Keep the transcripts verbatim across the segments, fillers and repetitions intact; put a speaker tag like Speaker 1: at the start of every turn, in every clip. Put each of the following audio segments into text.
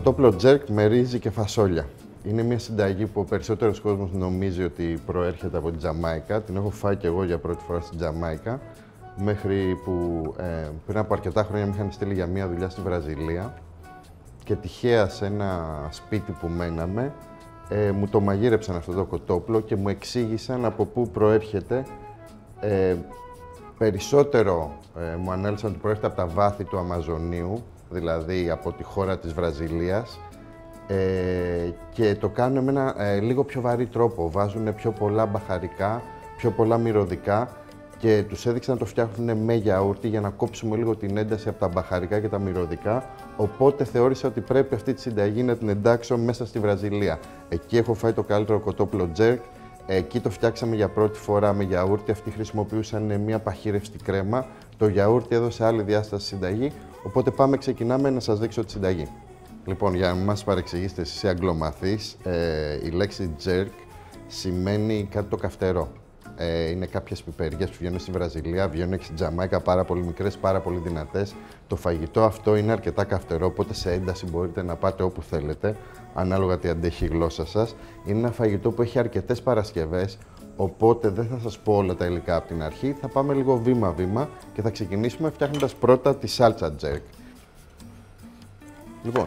Speaker 1: Κοτόπουλο τζέρκ με ρύζι και φασόλια. Είναι μια συνταγή που ο περισσότερος κόσμος νομίζει ότι προέρχεται από την Τζαμάικα. Την έχω φάει και εγώ για πρώτη φορά στην Τζαμάικα. Μέχρι που ε, πριν από αρκετά χρόνια με είχαν στείλει για μια δουλειά στη Βραζιλία. Και τυχαία σε ένα σπίτι που μέναμε, ε, μου το μαγείρεψαν αυτό το κοτόπουλο και μου εξήγησαν από πού προέρχεται. Ε, περισσότερο ε, μου ανέλησαν ότι προέρχεται από τα βάθη του Αμαζονίου, δηλαδή από τη χώρα της Βραζιλίας, ε, και το κάνουν με ένα ε, λίγο πιο βαρύ τρόπο. Βάζουν πιο πολλά μπαχαρικά, πιο πολλά μυρωδικά και τους έδειξαν να το φτιάχνουν με γιαούρτι για να κόψουμε λίγο την ένταση από τα μπαχαρικά και τα μυρωδικά. Οπότε θεώρησα ότι πρέπει αυτή τη συνταγή να την εντάξω μέσα στη Βραζιλία. Εκεί έχω φάει το καλύτερο κοτόπουλο τζέρκ. Εκεί το φτιάξαμε για πρώτη φορά με γιαούρτι. Αυτοί χρησιμοποιούσαν μια παχύρευστη κρέμα. Το γιαούρτι έδωσε άλλη διάσταση στη συνταγή. Οπότε πάμε, ξεκινάμε να σας δείξω τη συνταγή. Λοιπόν, για να μην μας παρεξηγήσετε εσείς οι αγγλομαθείς, ε, η λέξη jerk σημαίνει κάτι το καυτερό. Ε, είναι κάποιες πιπεριές που βγαίνουν στη Βραζιλία, βγαίνουν και στην Τζαμάικα, πάρα πολύ μικρές, πάρα πολύ δυνατές. Το φαγητό αυτό είναι αρκετά καυτερό, οπότε σε ένταση μπορείτε να πάτε όπου θέλετε, ανάλογα τι αντέχει η γλώσσα σας. Είναι ένα φαγητό που έχει αρκετές παρασκευές, οπότε δεν θα σας πω όλα τα υλικά από την αρχή. Θα πάμε λίγο βήμα-βήμα και θα ξεκινήσουμε φτιάχνοντας πρώτα τη σάλτσα jerk. Λοιπόν,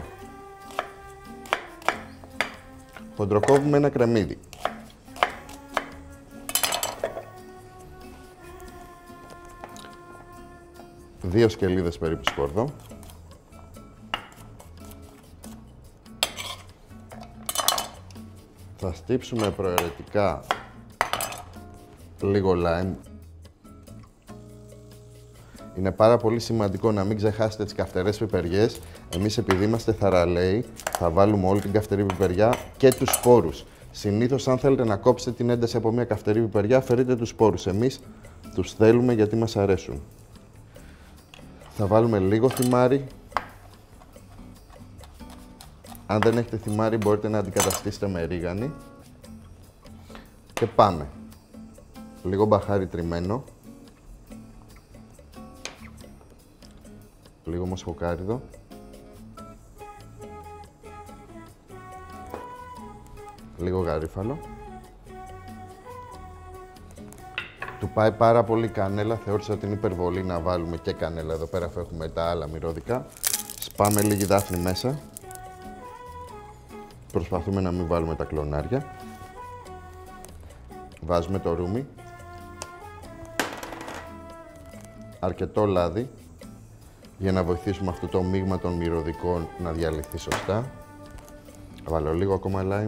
Speaker 1: χοντροκόβουμε ένα κρεμμύδι. Δύο σκελίδες περίπου σκόρδο. Θα στύψουμε προαιρετικά λίγο lime. Είναι πάρα πολύ σημαντικό να μην ξεχάσετε τις καυτερές πιπεριές. Εμείς, επειδή είμαστε θαραλέοι, θα βάλουμε όλη την καυτερή πιπεριά και τους σπόρους. Συνήθως, αν θέλετε να κόψετε την ένταση από μια καυτερή πιπεριά, αφαιρείτε τους σπόρους. Εμείς τους θέλουμε γιατί μας αρέσουν. Θα βάλουμε λίγο θυμάρι. Αν δεν έχετε θυμάρι, μπορείτε να αντικαταστήσετε με ρίγανη. Και πάμε. Λίγο μπαχάρι τριμμένο. Λίγο μοσχοκάριδο. Λίγο γαρίφαλο. Του πάει πάρα πολύ κανέλα, θεώρησα ότι είναι υπερβολή να βάλουμε και κανέλα εδώ πέρα αφού έχουμε τα άλλα μυρώδικα. Σπάμε λίγη δάφνη μέσα. Προσπαθούμε να μην βάλουμε τα κλονάρια. Βάζουμε το ρούμι. Αρκετό λάδι για να βοηθήσουμε αυτό το μείγμα των μυρωδικών να διαλυθεί σωστά. Βάλω λίγο ακόμα lime.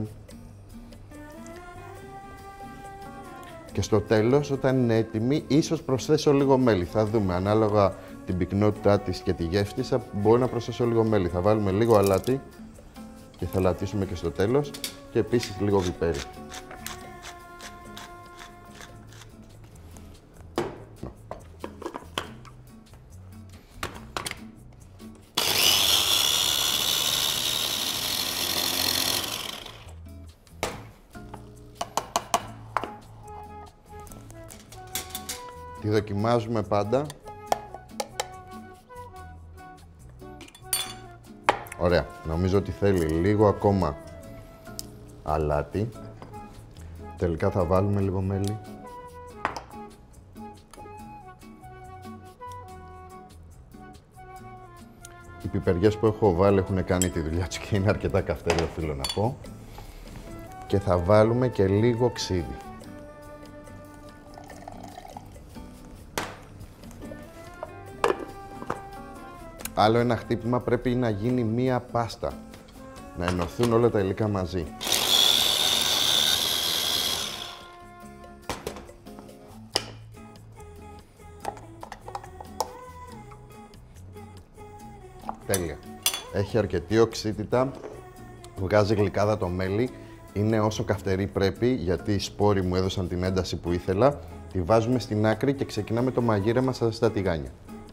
Speaker 1: Και στο τέλος, όταν είναι έτοιμη, ίσως προσθέσω λίγο μέλι. Θα δούμε, ανάλογα την πυκνότητά της και τη γεύση της, μπορεί να προσθέσω λίγο μέλι. Θα βάλουμε λίγο αλάτι και θα λατίσουμε και στο τέλος και επίσης λίγο πιπέρι. Τη δοκιμάζουμε πάντα. Ωραία. Νομίζω ότι θέλει λίγο ακόμα αλάτι. Τελικά θα βάλουμε λίγο μέλι. Οι πιπεριές που έχω βάλει έχουν κάνει τη δουλειά τους και είναι αρκετά καυτερή, οφείλω να πω. Και θα βάλουμε και λίγο ξύδι. Άλλο ένα χτύπημα, πρέπει να γίνει μία πάστα. Να ενωθούν όλα τα υλικά μαζί. Τέλεια. Έχει αρκετή οξύτητα, βγάζει γλυκάδα το μέλι. Είναι όσο καυτερή πρέπει, γιατί οι σπόροι μου έδωσαν την ένταση που ήθελα. Τη βάζουμε στην άκρη και ξεκινάμε το μαγείρεμα στα ζεστά τηγάνια.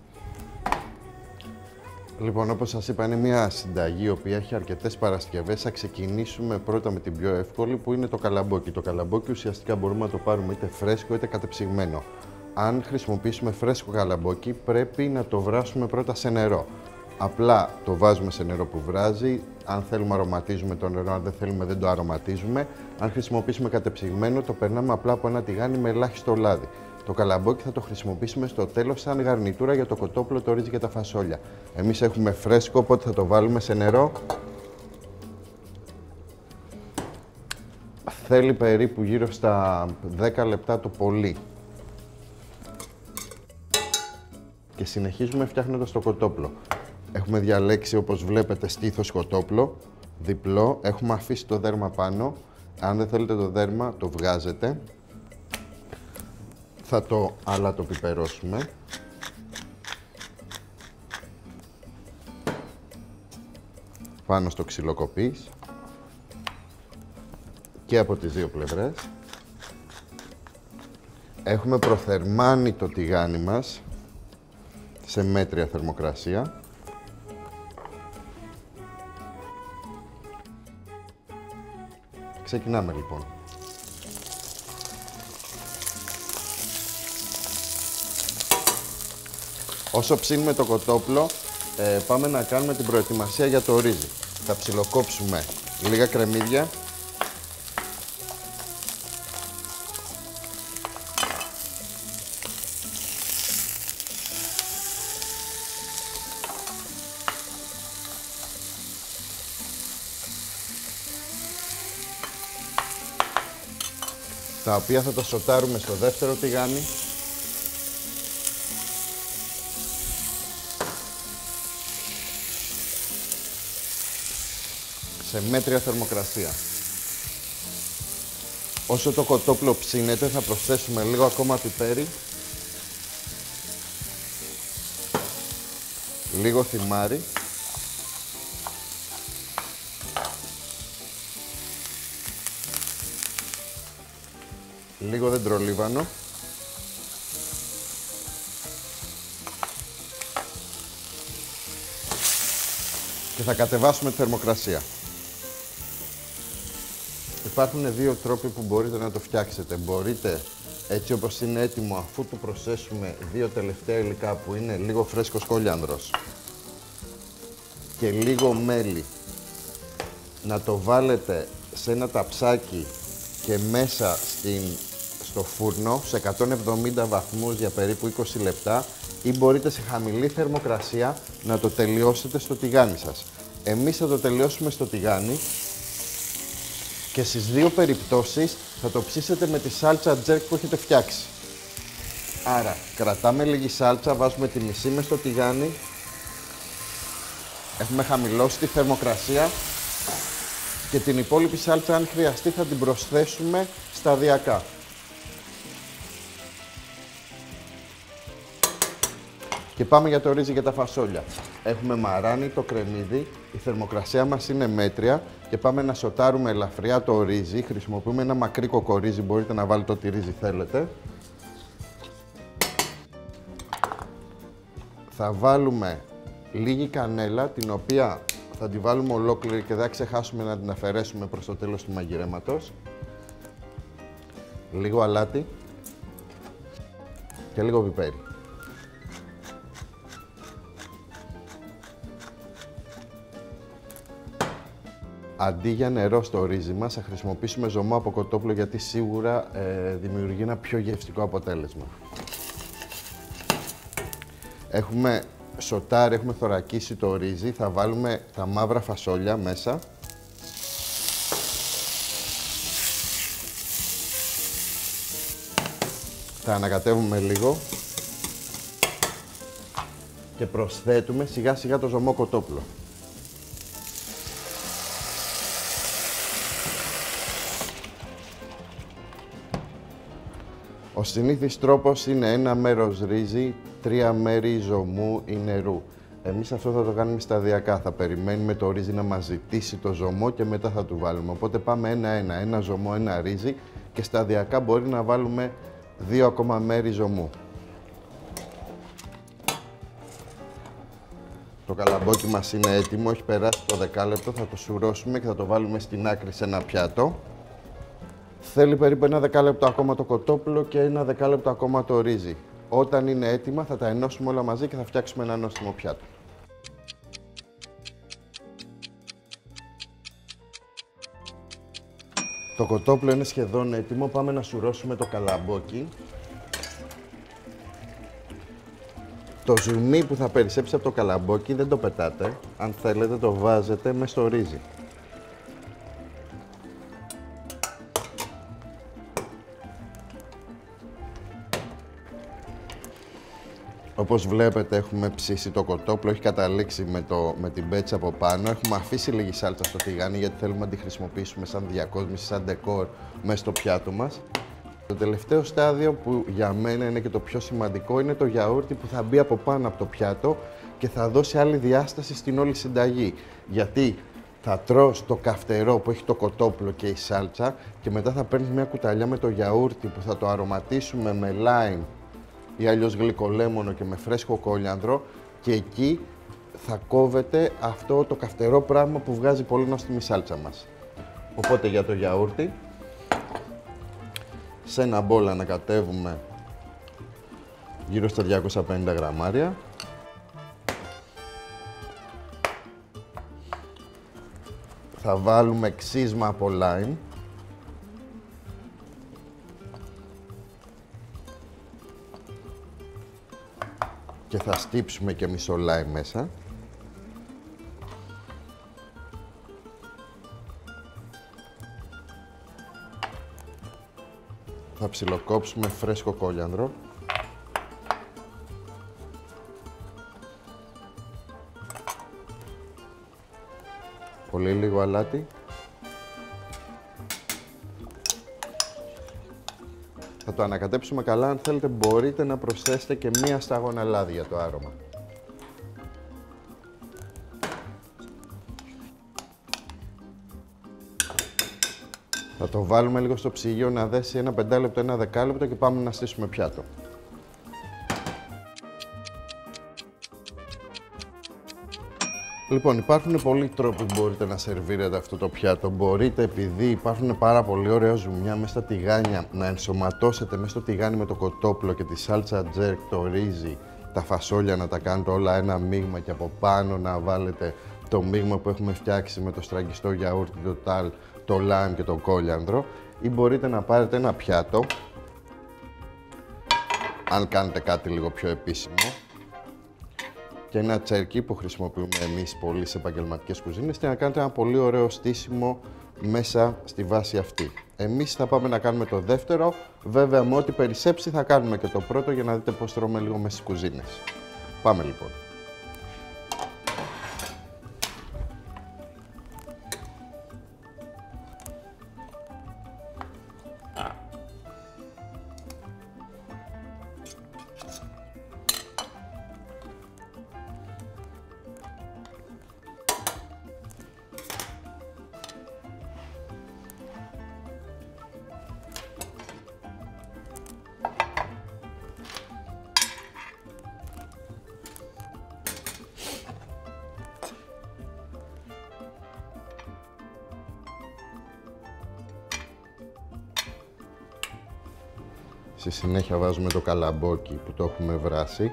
Speaker 1: Λοιπόν, όπως σας είπα, είναι μια συνταγή η οποία έχει αρκετές παρασκευές. Θα ξεκινήσουμε πρώτα με την πιο εύκολη, που είναι το καλαμπόκι. Το καλαμπόκι ουσιαστικά μπορούμε να το πάρουμε είτε φρέσκο είτε κατεψυγμένο. Αν χρησιμοποιήσουμε φρέσκο καλαμπόκι, πρέπει να το βράσουμε πρώτα σε νερό. Απλά το βάζουμε σε νερό που βράζει. Αν θέλουμε αρωματίζουμε το νερό, αν δεν θέλουμε δεν το αρωματίζουμε. Αν χρησιμοποιήσουμε κατεψυγμένο, το περνάμε απλά από ένα τηγάνι με ελάχιστο λάδι. Το καλαμπόκι θα το χρησιμοποιήσουμε στο τέλος σαν γαρνιτούρα για το κοτόπουλο, το ρύζι και τα φασόλια. Εμείς έχουμε φρέσκο, οπότε θα το βάλουμε σε νερό. Θέλει περίπου γύρω στα δέκα λεπτά το πολύ. Και συνεχίζουμε φτιάχνοντας το κοτόπουλο. Έχουμε διαλέξει, όπως βλέπετε, στήθος κοτόπουλο, διπλό. Έχουμε αφήσει το δέρμα πάνω. Αν δεν θέλετε το δέρμα, το βγάζετε. Θα το αλατοπιπερώσουμε. Πάνω στο ξυλοκοπής. Και από τις δύο πλευρές. Έχουμε προθερμάνει το τηγάνι μας σε μέτρια θερμοκρασία. Ξεκινάμε λοιπόν. Όσο ψήνουμε το κοτόπουλο, ε, πάμε να κάνουμε την προετοιμασία για το ρύζι. Θα ψιλοκόψουμε λίγα κρεμμύδια. Τα οποία θα τα σοτάρουμε στο δεύτερο τηγάνι. Σε μέτρια θερμοκρασία. Όσο το κοτόπουλο ψήνεται, θα προσθέσουμε λίγο ακόμα πιπέρι, λίγο θυμάρι, λίγο δεντρολίβανο και θα κατεβάσουμε τη θερμοκρασία. Υπάρχουν δύο τρόποι που μπορείτε να το φτιάξετε. Μπορείτε έτσι όπως είναι έτοιμο, αφού του προσθέσουμε δύο τελευταία υλικά που είναι λίγο φρέσκος κόλιανδρος και λίγο μέλι, να το βάλετε σε ένα ταψάκι και μέσα στην, στο φούρνο σε εκατόν εβδομήντα βαθμούς για περίπου είκοσι λεπτά, ή μπορείτε σε χαμηλή θερμοκρασία να το τελειώσετε στο τηγάνι σας. Εμείς θα το τελειώσουμε στο τηγάνι και στις δύο περιπτώσεις θα το ψήσετε με τη σάλτσα τζέρκ που έχετε φτιάξει. Άρα κρατάμε λίγη σάλτσα, βάζουμε τη μισή μες στο τηγάνι, έχουμε χαμηλώσει τη θερμοκρασία και την υπόλοιπη σάλτσα, αν χρειαστεί, θα την προσθέσουμε σταδιακά. Και πάμε για το ρύζι και τα φασόλια. Έχουμε μαράνι το κρεμμύδι, η θερμοκρασία μας είναι μέτρια και πάμε να σοτάρουμε ελαφριά το ρύζι. Χρησιμοποιούμε ένα μακρύ κοκορίζι, μπορείτε να βάλετε ό,τι ρύζι θέλετε. Θα βάλουμε λίγη κανέλα, την οποία θα τη βάλουμε ολόκληρη και δεν ξεχάσουμε να την αφαιρέσουμε προς το τέλος του μαγειρέματος. Λίγο αλάτι και λίγο πιπέρι. Αντί για νερό στο ρύζι μας, θα χρησιμοποιήσουμε ζωμό από κοτόπουλο, γιατί σίγουρα ε, δημιουργεί ένα πιο γευστικό αποτέλεσμα. Έχουμε σοτάρι, έχουμε θωρακίσει το ρύζι, θα βάλουμε τα μαύρα φασόλια μέσα. Τα ανακατεύουμε λίγο και προσθέτουμε σιγά σιγά το ζωμό κοτόπουλο. Ο συνήθις τρόπος είναι ένα μέρος ρύζι, τρία μέρη ζωμού ή νερού. Εμείς αυτό θα το κάνουμε σταδιακά. Θα περιμένουμε το ρύζι να μας ζητήσει το ζωμό και μετά θα του βάλουμε. Οπότε πάμε ένα-ένα, ένα ζωμό, ένα ρύζι και σταδιακά μπορεί να βάλουμε δύο ακόμα μέρη ζωμού. Το καλαμπόκι μας είναι έτοιμο, έχει περάσει το δεκάλεπτο, θα το σουρώσουμε και θα το βάλουμε στην άκρη σε ένα πιάτο. Θέλει περίπου ένα δεκάλεπτο ακόμα το κοτόπουλο και ένα δεκάλεπτο ακόμα το ρύζι. Όταν είναι έτοιμα θα τα ενώσουμε όλα μαζί και θα φτιάξουμε ένα νόστιμο πιάτο. Το κοτόπουλο είναι σχεδόν έτοιμο, πάμε να σουρώσουμε το καλαμπόκι. Το ζουμί που θα περισσέψει από το καλαμπόκι δεν το πετάτε, αν θέλετε το βάζετε μες στο ρύζι. Όπως βλέπετε έχουμε ψήσει το κοτόπουλο, έχει καταλήξει με, το, με την πέτσα από πάνω. Έχουμε αφήσει λίγη σάλτσα στο τηγάνι γιατί θέλουμε να τη χρησιμοποιήσουμε σαν διακόσμηση, σαν ντεκόρ μέσα στο πιάτο μας. Το τελευταίο στάδιο που για μένα είναι και το πιο σημαντικό είναι το γιαούρτι που θα μπει από πάνω από το πιάτο και θα δώσει άλλη διάσταση στην όλη συνταγή. Γιατί θα τρως το καυτερό που έχει το κοτόπουλο και η σάλτσα και μετά θα παίρνεις μια κουταλιά με το γιαούρτι που θα το αρωματίσουμε με λάιμ ή αλλιώς γλυκολέμονο και με φρέσκο κόλιανδρο και εκεί θα κόβεται αυτό το καυτερό πράγμα που βγάζει πολύ νόστιμη σάλτσα μας. Οπότε για το γιαούρτι, σε ένα μπολ ανακατεύουμε γύρω στα διακόσια πενήντα γραμμάρια. Θα βάλουμε ξύσμα από λάιμ. Και θα στύψουμε και μισό λάιμ μέσα. Θα ψιλοκόψουμε φρέσκο κόλιανδρο. Πολύ λίγο αλάτι. Θα το ανακατέψουμε καλά, αν θέλετε μπορείτε να προσθέσετε και μία σταγόνα λάδι για το άρωμα. Θα το βάλουμε λίγο στο ψυγείο να δέσει ένα πεντάλεπτο, ένα δεκάλεπτο και πάμε να στήσουμε πιάτο. Λοιπόν, υπάρχουν πολλοί τρόποι που μπορείτε να σερβίρετε αυτό το πιάτο. Μπορείτε, επειδή υπάρχουν πάρα πολύ ωραία ζουμιά μέσα στα τηγάνια, να ενσωματώσετε μέσα στο τηγάνι με το κοτόπουλο και τη σάλτσα τζέρκ, το ρύζι, τα φασόλια, να τα κάνετε όλα ένα μείγμα και από πάνω να βάλετε το μείγμα που έχουμε φτιάξει με το στραγγιστό γιαούρτι, το τάλ, το λάιμ και το κόλιανδρο. Ή μπορείτε να πάρετε ένα πιάτο, αν κάνετε κάτι λίγο πιο επίσημο, και ένα τσέρκι που χρησιμοποιούμε εμείς πολύ σε επαγγελματικές κουζίνες και να κάνετε ένα πολύ ωραίο στήσιμο μέσα στη βάση αυτή. Εμείς θα πάμε να κάνουμε το δεύτερο, βέβαια με ό,τι περισσέψει θα κάνουμε και το πρώτο για να δείτε πώς τρώμε λίγο μέσα στις κουζίνες. Πάμε λοιπόν. Στη συνέχεια βάζουμε το καλαμπόκι που το έχουμε βράσει.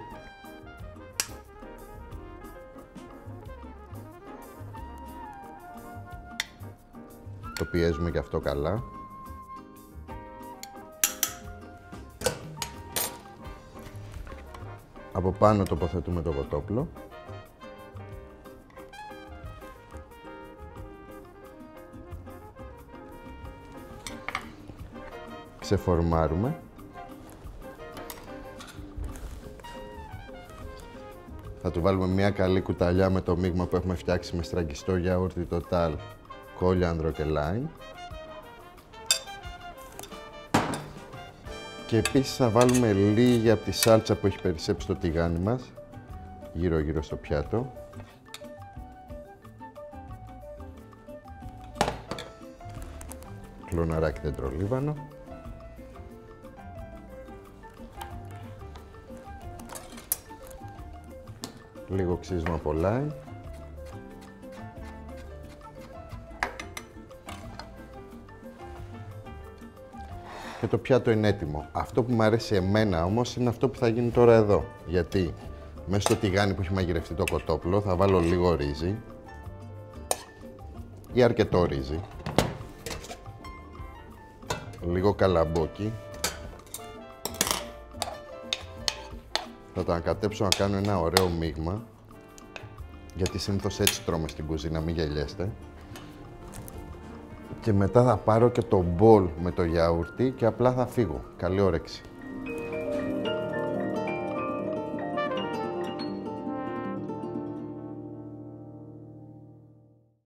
Speaker 1: Το πιέζουμε και αυτό καλά. Από πάνω τοποθετούμε το κοτόπουλο. Ξεφορμάρουμε. Θα του βάλουμε μια καλή κουταλιά με το μείγμα που έχουμε φτιάξει με στραγγιστό γιαούρτι, το τάλ, κόλιανδρο και λάιμ. Και επίσης θα βάλουμε λίγη από τη σάλτσα που έχει περισσέψει το τηγάνι μας, γύρω γύρω στο πιάτο. Κλωναράκι δεντρολίβανο. Λίγο ξύσμα από λάιμ. Και το πιάτο είναι έτοιμο. Αυτό που μου αρέσει εμένα όμως είναι αυτό που θα γίνει τώρα εδώ. Γιατί μέσα στο τηγάνι που έχει μαγειρευτεί το κοτόπουλο θα βάλω λίγο ρύζι ή αρκετό ρύζι. λίγο καλαμπόκι. Θα το ανακατέψω να κάνω ένα ωραίο μείγμα, γιατί συνήθως έτσι τρώμε στην κουζίνα, μην γελιέστε. Και μετά θα πάρω και το μπολ με το γιαούρτι και απλά θα φύγω. Καλή όρεξη.